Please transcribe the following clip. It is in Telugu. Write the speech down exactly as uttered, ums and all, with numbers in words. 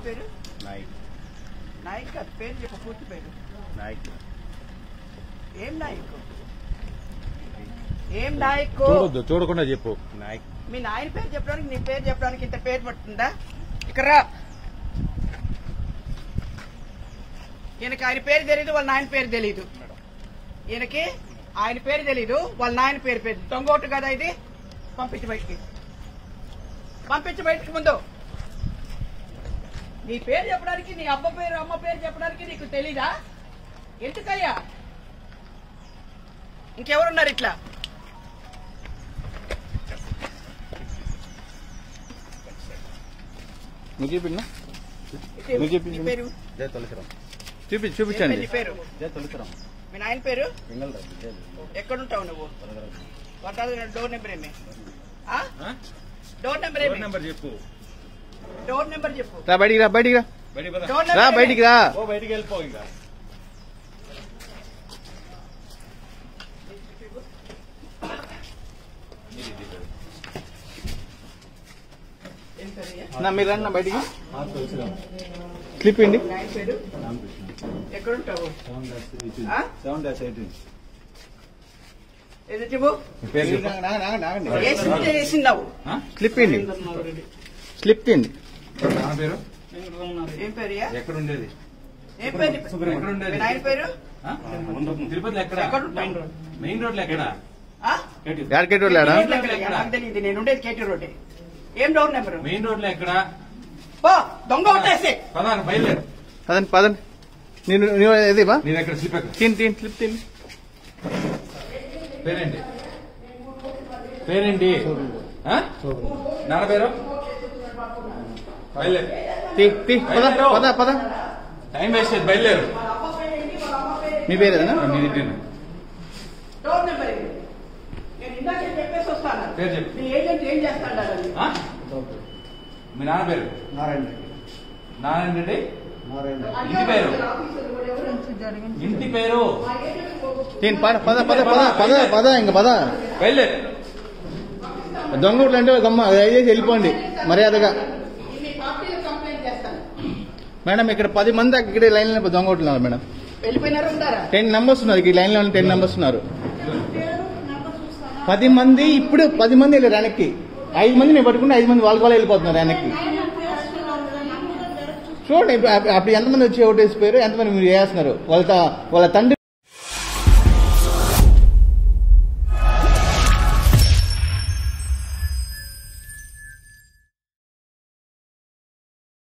పేరు? నాయక్. నాయక్ కాదు, పేరు చెప్పు, పూర్తి పేరు. నాయక్. ఏం నాయక్? ఏం నాయక్? చూడొద్దు, చూడకుండా చెప్పు. నాయక్. మీ నాయన పేరు చెప్పడానికి నీ పేరు చెప్పడానికి ఇంత పేరు పడుతుందా? ఇక్కడ రా. ఈయనకి ఆయన పేరు తెలీదు, వాళ్ళ నాయన పేరు తెలీదు. ఈయనకి ఆయన పేరు తెలీదు, వాళ్ళ నాయన పేరు పేరు దొంగోటు కదా ఇది. పంపించి బయటికి, పంపించి బయటికి. ముందు నీ పేరు చెప్పడానికి, నీ అబ్బ పేరు అమ్మ పేరు చెప్పడానికి నీకు తెలీదా? ఎందుకయ్యా? ఇంకెవరున్నారు ఇట్లా? నువ్వు చూపించు. పేరు జయ తులసిరామ్. చూపించి చూపించండి. పేరు జయ తులసిరామ్. మీ నాయన పేరు? వెంగళరాజు. ఎక్కడుంటావు నువ్వు? డోర్ నెంబర్ ఏమి? డోర్ నెంబర్ ఏమి? నెంబర్ చెప్పు. డోర్ నెంబర్ చెప్పు. రా బయటికి రా, బయటికి రా, డోర్ రా నెంబర్ బయటికి రా. ఓ బయటికి వెళ్ళిపో. ఇంకా నా మీరు రండి, నా బయటికి క్లిప్ ఇండి. నాయన పేరు? ఎక్కడుంటావు? Seven dash eighteen. ఏది చెప్పు. ఏ సినిమా చేసిందావు? స్లిప్ ఇండి, స్లిప్ తిండి. నా పేరు ఏం పేరు? ఎక్కడ ఉండేది? ఏం పేరు? ఎక్కడ ఉండేది? మీ నాయన పేరు? తిరుపతిలో ఎక్కడ? ఎక్కడుంటావు? మెయిన్ రోడ్ లో ఎక్కడ? యార్కెట్ వెళ్ళాడా? నాకు తెలియదు, నేను ఉండేది కేటీ రోడ్. ఏం డోర్ నెంబర్? మెయిన్ రోడ్ లో ఎక్కడ? దొంగ కొట్టేసి పదాను బయలుదేరు. పదండి పదండి. నేను ఇది బా నీ దగ్గర స్లిప్ ఎక్కడ? తిని తిని స్లిప్ తిని. పేరేంటి? పేరేంటి? నాన్న పేరు? బయలుదేరు. తీ తీ పద పద పద. టైం వేస్ట్ చేయదు, బయలుదేరు. మీ పేరేనా? నీ దగ్గర డోర్ నెంబర్ ఇది. నేను ఇందాకే చెప్పేసి వస్తాను. పేరు చెప్పు. నీ ఏజెంట్ ఏం చేస్తాడు? ఆ? మీ నాన్న పేరు? నారాయణ. నారాయణ రెడ్డి. ఇంటి పేరు? ఇంటి పేరు? తిని పద పద పద పద పద పద ఇంక పద. బయలుదేరు. దొంగ ఊట్లు అంటే గమ్మ దయచేసి వెళ్ళిపోండి మర్యాదగా. కంప్లైంట్ చేస్తాను. మేడం ఇక్కడ పది మంది దాకా ఇక్కడ లైన్ లో దొంగ ఊట్లు ఉన్నారు మేడం. వెళ్ళిపోయినారు, ఉంటారా? టెన్ మెంబర్స్ ఉన్నారు ఈ లైన్ లో, టెన్ మెంబర్స్ ఉన్నారు. పది మంది ఇప్పుడు పది మంది వెళ్ళారు వెనక్కి. ఐదు మంది నేను పట్టుకుంటే ఐదు మంది వాళ్ళకి వాళ్ళు వెళ్ళిపోతున్నారు వెనక్కి. చూడండి అప్పుడు ఎంతమంది వచ్చి ఓటు వేసిపోయారు, ఎంతమంది మీరు వేస్తున్నారు. వాళ్ళ వాళ్ళ తండ్రి